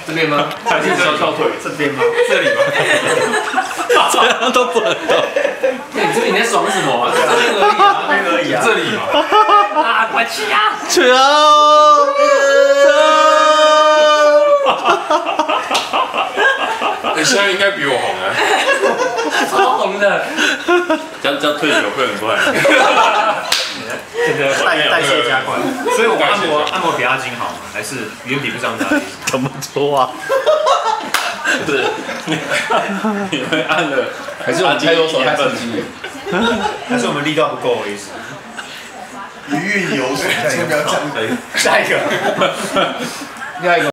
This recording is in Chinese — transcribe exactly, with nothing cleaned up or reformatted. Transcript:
这边吗？还是小小腿？这边吗？这里吗？ 这样都不能动。 哎，你这里你在爽什么？这边而已啊，这边而已啊，这里嘛。啊，快去啊！ 去啊！ 你现在应该比我红啊， 超红的。 这样这样退球会很快。 代代谢加快，所以我按摩按摩比阿金好吗？还是原比不上他？ 怎么说啊？ 是，你会按了， 还是我们太多手太刺激？ 还是我们力道不够的意思？ 余韵犹存，先不要这样。 下一个， 下一个。